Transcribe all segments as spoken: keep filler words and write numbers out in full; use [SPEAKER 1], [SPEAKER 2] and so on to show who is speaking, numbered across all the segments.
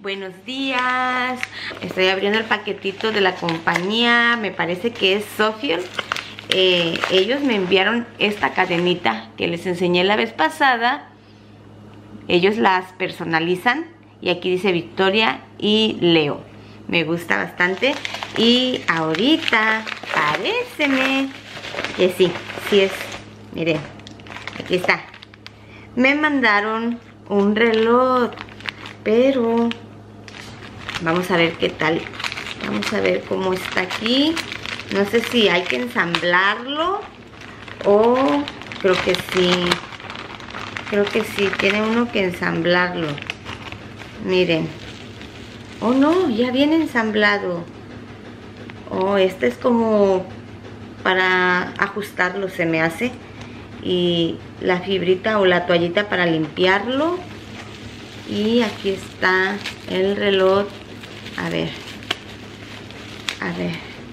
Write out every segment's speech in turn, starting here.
[SPEAKER 1] Buenos días. Estoy abriendo el paquetito de la compañía. Me parece que es Sofiel. eh, Ellos me enviaron esta cadenita que les enseñé la vez pasada. Ellos las personalizan y aquí dice Victoria y Leo. Me gusta bastante. Y ahorita paréceme que sí, sí es. Miren, aquí está. Me mandaron un reloj, pero vamos a ver qué tal. Vamos a ver cómo está aquí. No sé si hay que ensamblarlo o creo que sí. Creo que sí, tiene uno que ensamblarlo. Miren. Oh no, ya viene ensamblado. Oh, este es como para ajustarlo, se me hace. Y la fibrita o la toallita para limpiarlo. Y aquí está el reloj. A ver. A ver.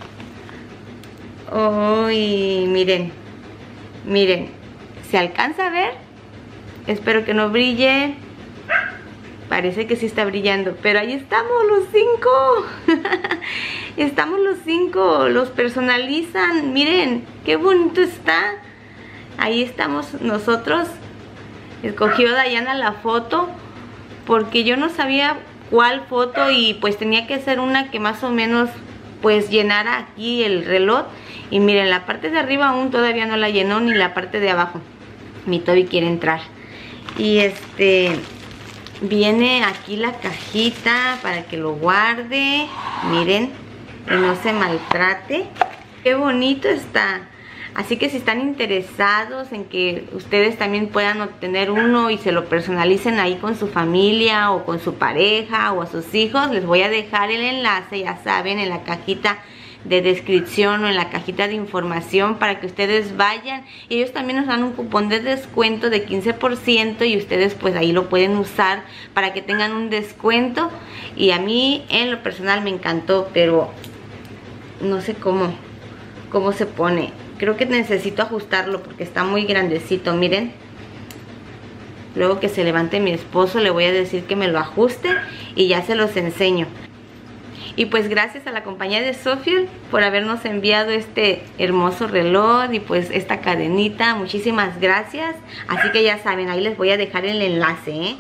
[SPEAKER 1] Oh, y miren. Miren. ¿Se alcanza a ver? Espero que no brille. Parece que sí está brillando. Pero ahí estamos los cinco. Estamos los cinco. Los personalizan. Miren, qué bonito está. Ahí estamos nosotros. Escogió Dayana la foto porque yo no sabía cuál foto y pues tenía que hacer una que más o menos pues llenara aquí el reloj. Y miren, la parte de arriba aún todavía no la llenó, ni la parte de abajo. Mi Toby quiere entrar. Y este viene aquí la cajita para que lo guarde. Miren, y no se maltrate. Qué bonito está. Así que si están interesados en que ustedes también puedan obtener uno y se lo personalicen ahí con su familia o con su pareja o a sus hijos, les voy a dejar el enlace, ya saben, en la cajita de descripción o en la cajita de información para que ustedes vayan. Y ellos también nos dan un cupón de descuento de quince por ciento y ustedes pues ahí lo pueden usar para que tengan un descuento. Y a mí en lo personal me encantó, pero no sé cómo, cómo se pone. Creo que necesito ajustarlo porque está muy grandecito, miren. Luego que se levante mi esposo le voy a decir que me lo ajuste y ya se los enseño. Y pues gracias a la compañía de Sofiel por habernos enviado este hermoso reloj y pues esta cadenita. Muchísimas gracias. Así que ya saben, ahí les voy a dejar el enlace, ¿eh?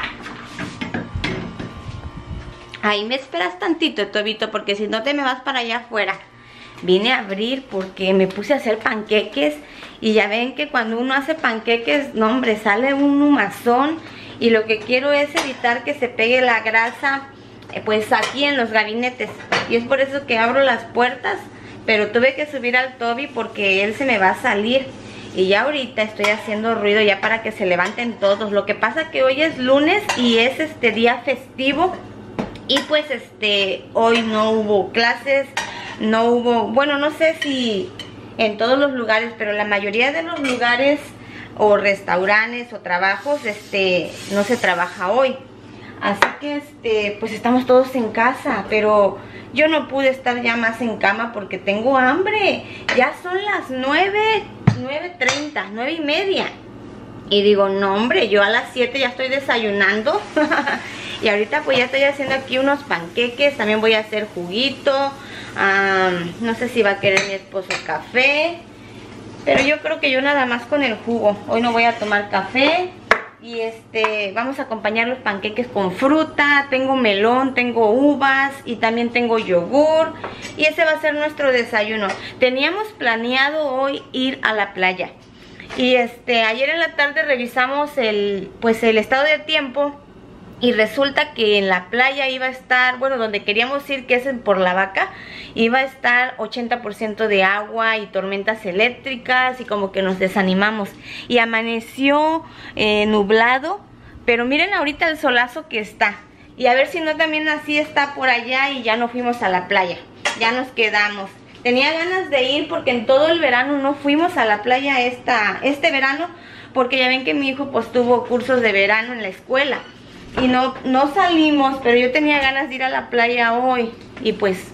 [SPEAKER 1] Ahí me esperas tantito, Tobito, porque si no te me vas para allá afuera. Vine a abrir porque me puse a hacer panqueques y ya ven que cuando uno hace panqueques, no hombre, sale un humazón y lo que quiero es evitar que se pegue la grasa eh, pues aquí en los gabinetes y es por eso que abro las puertas, pero tuve que subir al Toby porque él se me va a salir y ya ahorita estoy haciendo ruido ya para que se levanten todos. Lo que pasa que hoy es lunes y es este día festivo y pues este hoy no hubo clases. No hubo, bueno, no sé si en todos los lugares, pero la mayoría de los lugares o restaurantes o trabajos, este, no se trabaja hoy. Así que, este, pues estamos todos en casa, pero yo no pude estar ya más en cama porque tengo hambre. Ya son las nueve, nueve treinta, nueve y media. Y digo, no hombre, yo a las siete ya estoy desayunando. Y ahorita pues ya estoy haciendo aquí unos panqueques, también voy a hacer juguito. Um, no sé si va a querer mi esposo café, pero yo creo que yo nada más con el jugo. Hoy no voy a tomar café. Y este, vamos a acompañar los panqueques con fruta. Tengo melón, tengo uvas y también tengo yogur. Y ese va a ser nuestro desayuno. Teníamos planeado hoy ir a la playa. Y este, ayer en la tarde revisamos el, pues el estado de tiempo. Y resulta que en la playa iba a estar, bueno, donde queríamos ir, que es por La Vaca, iba a estar ochenta por ciento de agua y tormentas eléctricas y como que nos desanimamos. Y amaneció eh, nublado, pero miren ahorita el solazo que está. Y a ver si no también así está por allá y ya no fuimos a la playa, ya nos quedamos. Tenía ganas de ir porque en todo el verano no fuimos a la playa esta, este verano, porque ya ven que mi hijo pues tuvo cursos de verano en la escuela. Y no, no salimos, pero yo tenía ganas de ir a la playa hoy y pues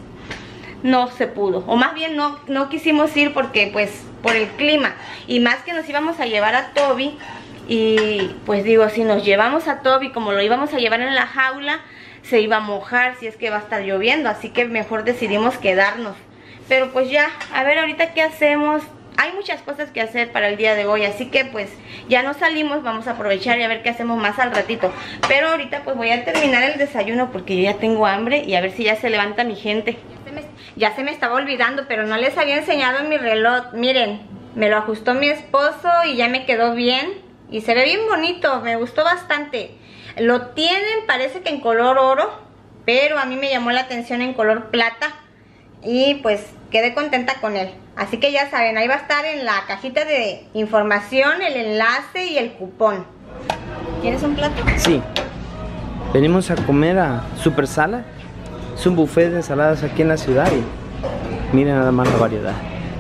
[SPEAKER 1] no se pudo. O más bien no, no quisimos ir porque pues por el clima. Y más que nos íbamos a llevar a Toby Y pues digo, si nos llevamos a Toby como lo íbamos a llevar en la jaula, se iba a mojar si es que va a estar lloviendo, así que mejor decidimos quedarnos. Pero pues ya, a ver ahorita qué hacemos. Hay muchas cosas que hacer para el día de hoy, así que pues ya no salimos, vamos a aprovechar y a ver qué hacemos más al ratito. Pero ahorita pues voy a terminar el desayuno porque yo ya tengo hambre y a ver si ya se levanta mi gente. Ya se me, ya se me estaba olvidando, pero no les había enseñado mi reloj. Miren, me lo ajustó mi esposo y ya me quedó bien y se ve bien bonito, me gustó bastante. Lo tienen, parece que en color oro, pero a mí me llamó la atención en color plata y pues quedé contenta con él. Así que ya saben, ahí va a estar en la cajita de información el enlace y el cupón. ¿Quieres un plato?
[SPEAKER 2] Sí. Venimos a comer a Super Sala. Es un buffet de ensaladas aquí en la ciudad y miren nada más la variedad.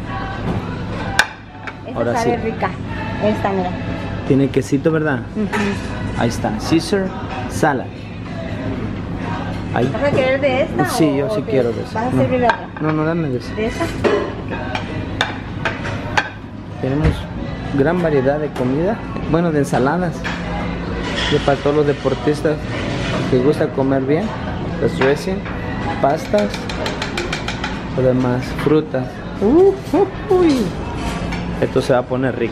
[SPEAKER 1] Esta
[SPEAKER 2] Ahora
[SPEAKER 1] sabe
[SPEAKER 2] sí.
[SPEAKER 1] rica. Esta, mira.
[SPEAKER 2] Tiene quesito, ¿verdad?
[SPEAKER 1] Uh-huh.
[SPEAKER 2] Ahí está, Caesar Salad. Ahí.
[SPEAKER 1] ¿Vas a querer de esta?
[SPEAKER 2] Sí,
[SPEAKER 1] o,
[SPEAKER 2] yo
[SPEAKER 1] o
[SPEAKER 2] sí
[SPEAKER 1] de,
[SPEAKER 2] quiero de esa.
[SPEAKER 1] ¿Vas a
[SPEAKER 2] No.
[SPEAKER 1] servir de otra?
[SPEAKER 2] No, no, dame de esa.
[SPEAKER 1] ¿De esa?
[SPEAKER 2] Tenemos gran variedad de comida, bueno, de ensaladas. Y para todos los deportistas que gusta comer bien, los dressing, pastas, además frutas. Uh, uh, uy. Esto se va a poner rico.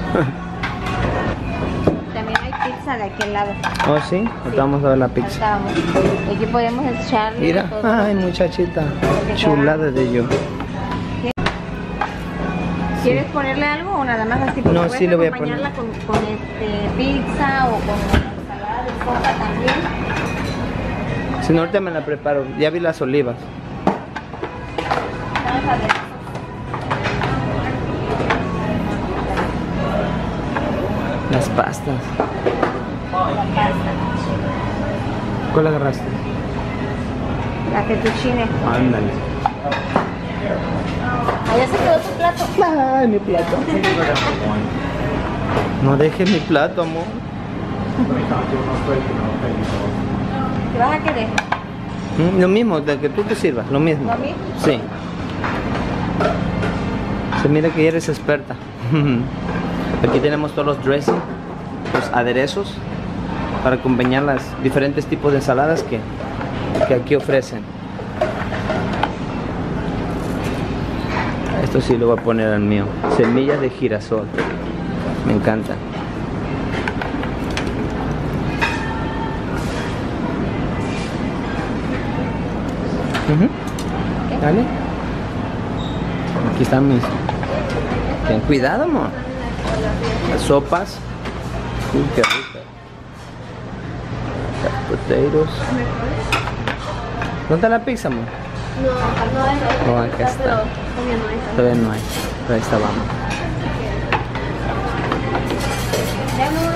[SPEAKER 1] También hay pizza de aquel lado.
[SPEAKER 2] Oh, sí, ahorita vamos a ver la pizza.
[SPEAKER 1] Estábamos. Y aquí podemos echarle
[SPEAKER 2] Mira,
[SPEAKER 1] todo.
[SPEAKER 2] ay, muchachita, chulada de yo.
[SPEAKER 1] ¿Quieres ponerle algo o nada más así?
[SPEAKER 2] No,
[SPEAKER 1] Puedes
[SPEAKER 2] sí le voy a poner.
[SPEAKER 1] acompañarla con, con este, pizza o con ensalada de sopa también.
[SPEAKER 2] Si no, ahorita me la preparo. Ya vi las olivas.
[SPEAKER 1] Vamos a ver.
[SPEAKER 2] Las pastas. ¿Cuál agarraste?
[SPEAKER 1] La fettuccine.
[SPEAKER 2] Ándale.
[SPEAKER 1] Allá se quedó tu plato.
[SPEAKER 2] Ay, mi plato. No dejes mi plato, amor.
[SPEAKER 1] ¿Qué vas a querer?
[SPEAKER 2] Mm, Lo mismo, de que tú te sirvas, lo mismo.
[SPEAKER 1] ¿Lo mismo?
[SPEAKER 2] Sí. Se mira que ya eres experta. Aquí tenemos todos los dressing, los aderezos para acompañar las diferentes tipos de ensaladas que, que aquí ofrecen. Esto sí lo voy a poner al mío. Semillas de girasol. Me encanta. Uh-huh. Dale. Aquí están mis. Ten cuidado, amor. Las sopas. Uy, qué rica. Las potatoes. ¿Dónde está la pizza, amor?
[SPEAKER 3] No, no hay.
[SPEAKER 2] Oh, acá está.
[SPEAKER 3] Pero todavía no hay.
[SPEAKER 2] Todavía no hay. Pero ahí está, vamos.
[SPEAKER 1] Ya no hay.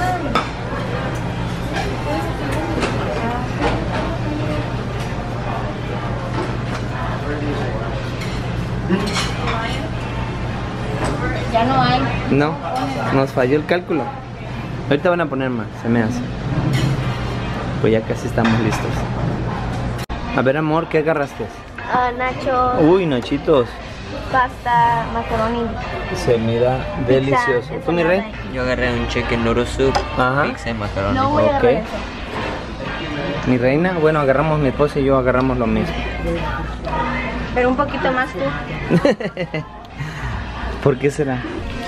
[SPEAKER 1] Ya no hay.
[SPEAKER 2] No, nos falló el cálculo. Ahorita van a poner más, se me hace. Pues ya casi estamos listos. A ver, amor, ¿qué agarraste?
[SPEAKER 3] Ah, nachos,
[SPEAKER 2] Uy, nachitos.
[SPEAKER 3] pasta, macaroni.
[SPEAKER 2] Se mira delicioso. ¿Tú, mi rey?
[SPEAKER 4] Yo agarré un chicken noodle soup,
[SPEAKER 2] Ajá.
[SPEAKER 4] pizza y macaroni.
[SPEAKER 3] No voy a
[SPEAKER 2] Ok.
[SPEAKER 3] agarrar eso.
[SPEAKER 2] Mi reina, bueno, agarramos mi esposa y yo agarramos lo mismo.
[SPEAKER 1] Pero un poquito más tú.
[SPEAKER 2] ¿Por qué será?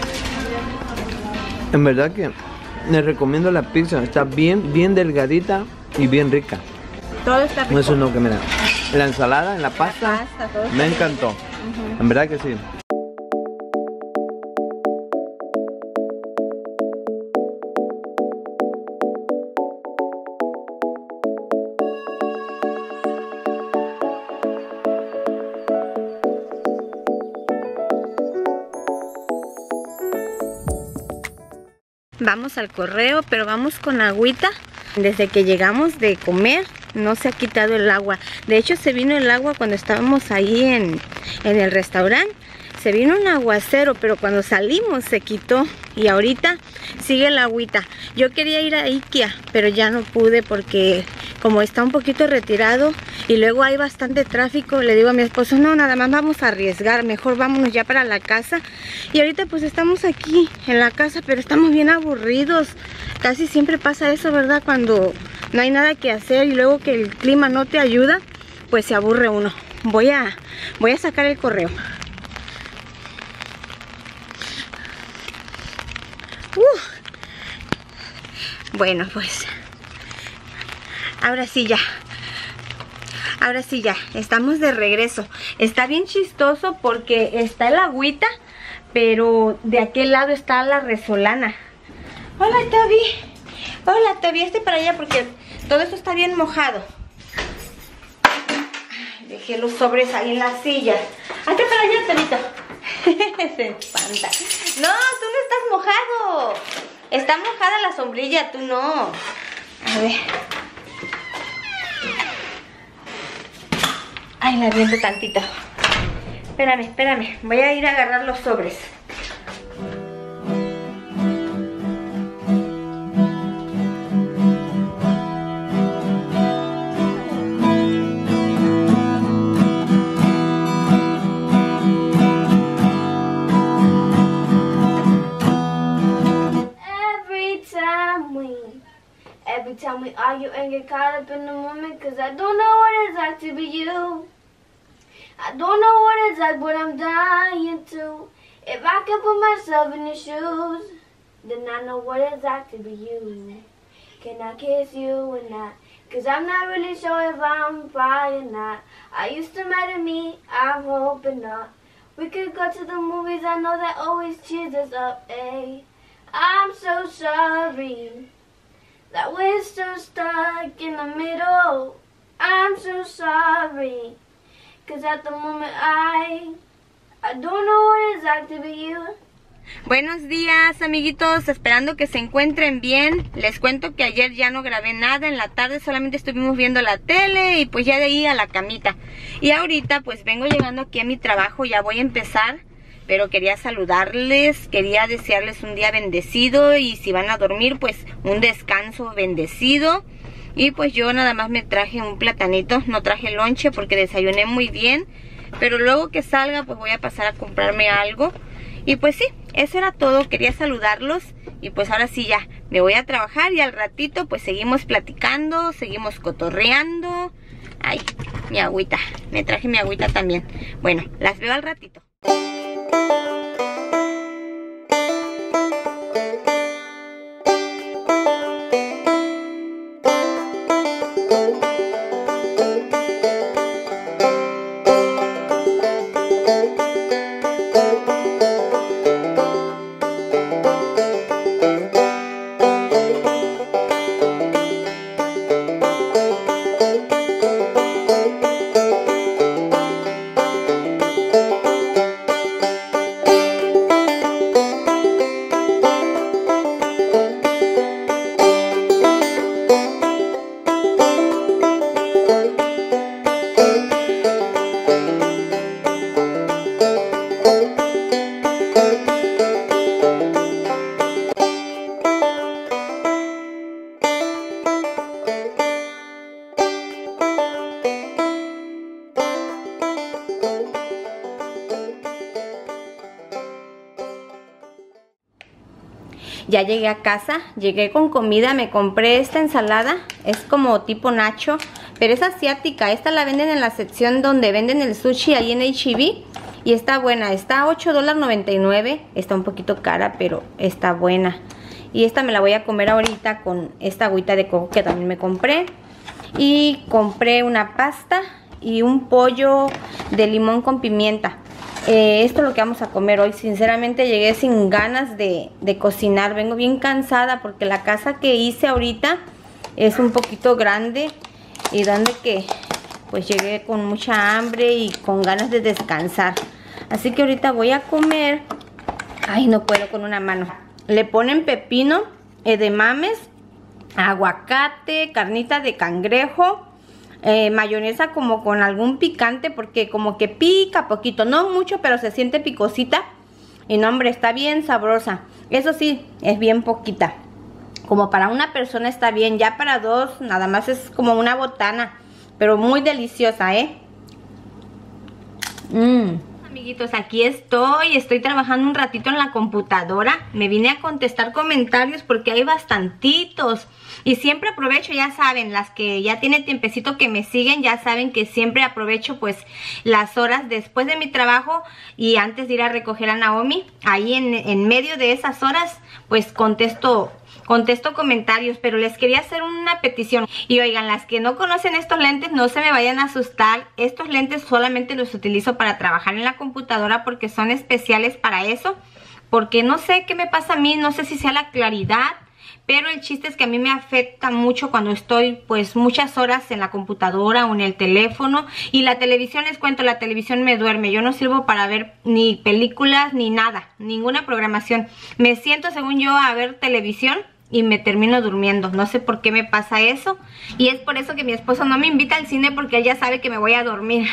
[SPEAKER 2] En verdad que les recomiendo la pizza. Está bien, bien delgadita y bien rica.
[SPEAKER 1] Todo está rico.
[SPEAKER 2] Eso es lo que me da. La ensalada, la pasta,
[SPEAKER 1] pasta, todo está
[SPEAKER 2] me
[SPEAKER 1] rico.
[SPEAKER 2] encantó. En verdad que sí.
[SPEAKER 1] Vamos al correo, pero vamos con agüita. Desde que llegamos de comer no se ha quitado el agua. De hecho se vino el agua cuando estábamos ahí en, en el restaurante. Se vino un aguacero, pero cuando salimos se quitó. Y ahorita sigue el agüita. Yo quería ir a IKEA, pero ya no pude porque como está un poquito retirado y luego hay bastante tráfico, le digo a mi esposo, no, nada más vamos a arriesgar, mejor vámonos ya para la casa. Y ahorita pues estamos aquí en la casa, pero estamos bien aburridos. Casi siempre pasa eso, ¿verdad? Cuando no hay nada que hacer y luego que el clima no te ayuda, pues se aburre uno. Voy a, voy a sacar el correo. Uh. Bueno, pues ahora sí ya. Ahora sí ya, estamos de regreso. Está bien chistoso porque está el agüita, pero de aquel lado está la resolana. Hola, Toby. Hola, Toby, este para allá porque todo esto está bien mojado. Ay, dejé los sobres ahí en la silla. Acá para allá, Tobito. Se espanta. No, tú no estás mojado. Está mojada la sombrilla, tú no. A ver. Ay, la aviento tantito. Espérame, espérame. Voy a ir a agarrar los sobres.
[SPEAKER 3] Every time we argue and get caught up in the moment, cause I don't know what it's like to be you. I don't know what it's like, but I'm dying to. If I could put myself in your shoes, then I know what it's like to be you. Can I kiss you or not? Cause I'm not really sure if I'm fine or not. I used to matter me, I'm hoping not. We could go to the movies, I know that always cheers us up, ayy. I'm so sorry that we're still stuck in the middle. I'm so sorry, cause at the moment I, I don't know what it's like to be you.
[SPEAKER 1] Buenos días, amiguitos, esperando que se encuentren bien. Les cuento que ayer ya no grabé nada, en la tarde solamente estuvimos viendo la tele y pues ya de ahí a la camita. Y ahorita pues vengo llegando aquí a mi trabajo, ya voy a empezar. Pero quería saludarles, quería desearles un día bendecido y si van a dormir pues un descanso bendecido. Y pues yo nada más me traje un platanito, no traje lonche porque desayuné muy bien. Pero luego que salga pues voy a pasar a comprarme algo. Y pues sí, eso era todo, quería saludarlos. Y pues ahora sí ya, me voy a trabajar y al ratito pues seguimos platicando, seguimos cotorreando. Ay, mi agüita, me traje mi agüita también. Bueno, las veo al ratito. Ya llegué a casa, llegué con comida, me compré esta ensalada, es como tipo nacho, pero es asiática. Esta la venden en la sección donde venden el sushi ahí en H E B y está buena, está a ocho dólares noventa y nueve, está un poquito cara pero está buena. Y esta me la voy a comer ahorita con esta agüita de coco que también me compré. Y compré una pasta y un pollo de limón con pimienta. Eh, esto es lo que vamos a comer hoy. Sinceramente llegué sin ganas de, de cocinar. Vengo bien cansada porque la casa que hice ahorita es un poquito grande y donde que pues llegué con mucha hambre y con ganas de descansar. Así que ahorita voy a comer. Ay, no puedo con una mano. Le ponen pepino, edamames, aguacate, carnita de cangrejo, Eh, mayonesa como con algún picante porque como que pica poquito, no mucho pero se siente picosita y no hombre, está bien sabrosa. Eso sí, es bien poquita. Como para una persona está bien, ya para dos nada más es como una botana, pero muy deliciosa, ¿eh? Mmm. Amiguitos, aquí estoy, estoy trabajando un ratito en la computadora. Me vine a contestar comentarios porque hay bastantitos. Y siempre aprovecho, ya saben, las que ya tienen tiempecito que me siguen, ya saben que siempre aprovecho pues las horas después de mi trabajo y antes de ir a recoger a Naomi. Ahí en, en medio de esas horas pues contesto Contesto comentarios, pero les quería hacer una petición. Y oigan, las que no conocen estos lentes, no se me vayan a asustar. Estos lentes solamente los utilizo para trabajar en la computadora porque son especiales para eso. Porque no sé qué me pasa a mí, no sé si sea la claridad, pero el chiste es que a mí me afecta mucho cuando estoy pues muchas horas en la computadora o en el teléfono. Y la televisión, les cuento, la televisión me duerme. Yo no sirvo para ver ni películas ni nada, ninguna programación. Me siento, según yo, a ver televisión y me termino durmiendo. No sé por qué me pasa eso. Y es por eso que mi esposo no me invita al cine, porque él ya sabe que me voy a dormir.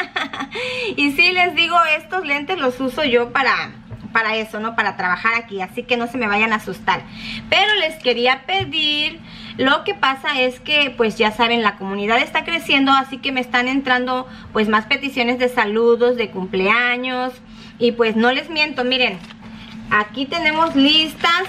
[SPEAKER 1] Y sí, les digo, estos lentes los uso yo para, para eso, ¿no? Para trabajar aquí. Así que no se me vayan a asustar. Pero les quería pedir... Lo que pasa es que, pues ya saben, la comunidad está creciendo, así que me están entrando pues más peticiones de saludos, de cumpleaños. Y pues no les miento, miren, aquí tenemos listas.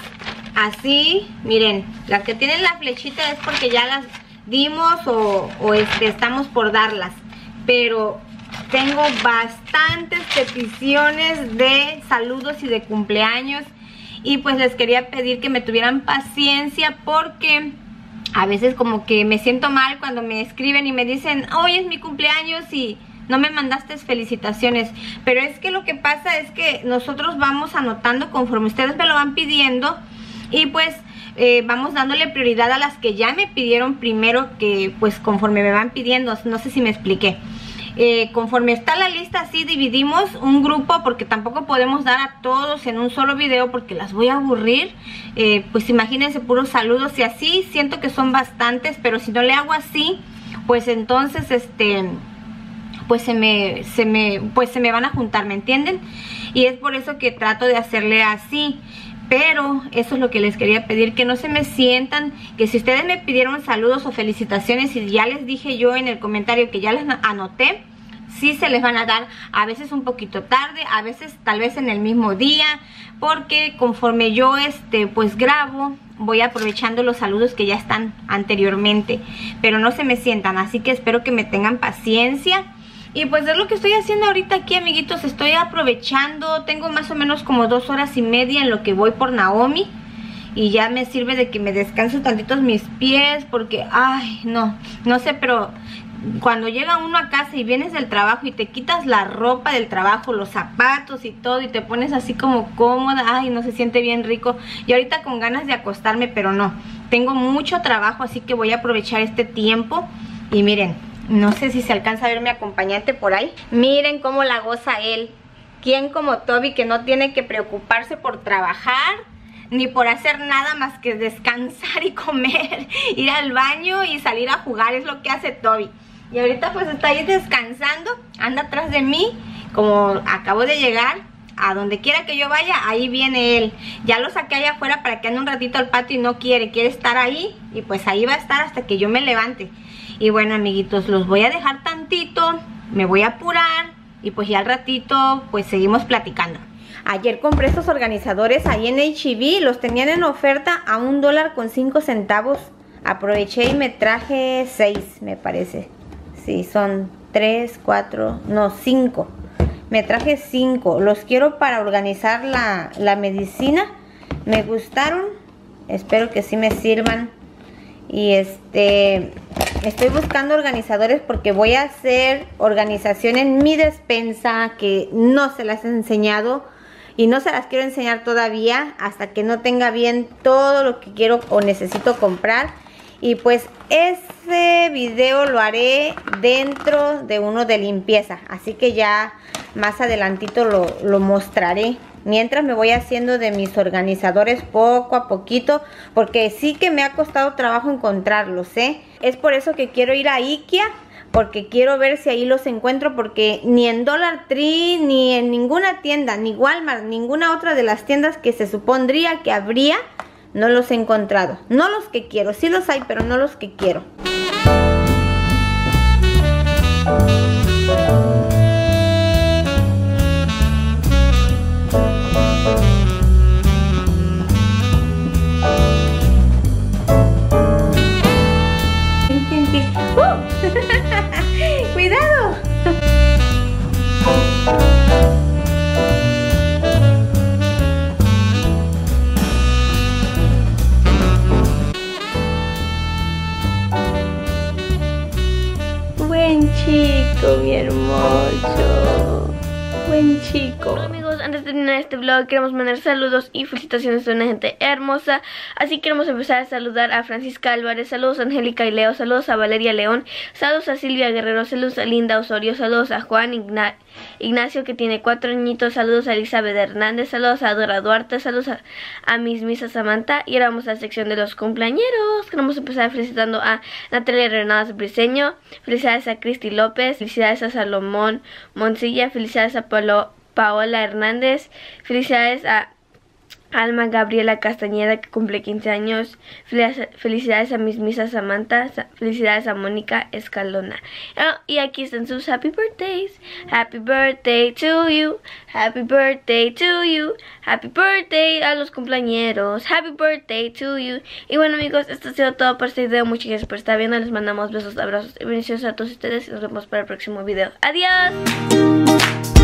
[SPEAKER 1] Así, miren, las que tienen la flechita es porque ya las dimos o, o este, estamos por darlas. Pero tengo bastantes peticiones de saludos y de cumpleaños. Y pues les quería pedir que me tuvieran paciencia porque a veces como que me siento mal cuando me escriben y me dicen, hoy es mi cumpleaños y no me mandaste felicitaciones. Pero es que lo que pasa es que nosotros vamos anotando conforme ustedes me lo van pidiendo. Y pues eh, vamos dándole prioridad a las que ya me pidieron primero, que pues conforme me van pidiendo. No sé si me expliqué. Eh, conforme está la lista, así dividimos un grupo, porque tampoco podemos dar a todos en un solo video porque las voy a aburrir. Eh, pues imagínense, puros saludos y así, siento que son bastantes, pero si no le hago así, pues entonces este... pues se me, se me, pues se me van a juntar, ¿me entienden? Y es por eso que trato de hacerle así. Pero eso es lo que les quería pedir, que no se me sientan, que si ustedes me pidieron saludos o felicitaciones y ya les dije yo en el comentario que ya les anoté, sí se les van a dar, a veces un poquito tarde, a veces tal vez en el mismo día, porque conforme yo este pues grabo, voy aprovechando los saludos que ya están anteriormente. Pero no se me sientan, así que espero que me tengan paciencia. Y pues es lo que estoy haciendo ahorita aquí, amiguitos. Estoy aprovechando, tengo más o menos como dos horas y media en lo que voy por Naomi. Y ya me sirve de que me descanso tantitos mis pies, porque, ay, no, no sé, pero cuando llega uno a casa y vienes del trabajo y te quitas la ropa del trabajo, los zapatos y todo, y te pones así como cómoda, ay, no, se siente bien rico. Y ahorita con ganas de acostarme, pero no, tengo mucho trabajo, así que voy a aprovechar este tiempo. Y miren, no sé si se alcanza a ver mi acompañante por ahí. Miren cómo la goza él. ¿Quién como Toby, que no tiene que preocuparse por trabajar ni por hacer nada más que descansar y comer, ir al baño y salir a jugar? Es lo que hace Toby. Y ahorita pues está ahí descansando, anda atrás de mí. Como acabo de llegar, a donde quiera que yo vaya, ahí viene él. Ya lo saqué allá afuera para que ande un ratito al patio y no quiere, quiere estar ahí. Y pues ahí va a estar hasta que yo me levante. Y bueno, amiguitos, los voy a dejar tantito, me voy a apurar y pues ya al ratito pues seguimos platicando. Ayer compré estos organizadores ahí en H E B, los tenían en oferta a un dólar con cinco centavos. Aproveché y me traje seis, me parece. Sí, son tres, cuatro, no, cinco. Me traje cinco, los quiero para organizar la, la medicina. Me gustaron, espero que sí me sirvan. Y este, estoy buscando organizadores porque voy a hacer organización en mi despensa, que no se las he enseñado y no se las quiero enseñar todavía hasta que no tenga bien todo lo que quiero o necesito comprar. Y pues ese video lo haré dentro de uno de limpieza, así que ya más adelantito lo, lo mostraré. Mientras me voy haciendo de mis organizadores poco a poquito, porque sí que me ha costado trabajo encontrarlos, ¿eh? Es por eso que quiero ir a IKEA, porque quiero ver si ahí los encuentro, porque ni en Dollar Tree, ni en ninguna tienda, ni Walmart, ninguna otra de las tiendas que se supondría que habría, no los he encontrado. No los que quiero, sí los hay, pero no los que quiero. ¡Cuidado! Buen chico, mi hermoso. Buen chico.
[SPEAKER 3] Hola amigos, antes de terminar este vlog queremos mandar saludos y felicitaciones a una gente hermosa. Así que queremos empezar a saludar a Francisca Álvarez, saludos a Angélica y Leo, saludos a Valeria León, saludos a Silvia Guerrero, saludos a Linda Osorio, saludos a Juan Igna Ignacio que tiene cuatro añitos, saludos a Elizabeth Hernández, saludos a Dora Duarte, saludos a, a Miss Misa Samantha. Y ahora vamos a la sección de los cumpleañeros. Queremos empezar felicitando a Natalia Renadas Briseño, felicidades a Cristi López, felicidades a Salomón Moncilla, felicidades a Polo Paola Hernández, felicidades a Alma Gabriela Castañeda que cumple quince años, felicidades a Miss Misa Samantha, felicidades a Mónica Escalona. Oh, y aquí están sus happy birthdays. Happy birthday to you, happy birthday to you, happy birthday a los cumpleañeros, happy birthday to you. Y bueno amigos, esto ha sido todo por este video. Muchas gracias por estar viendo, les mandamos besos, abrazos y bendiciones a todos ustedes y nos vemos para el próximo video. Adiós.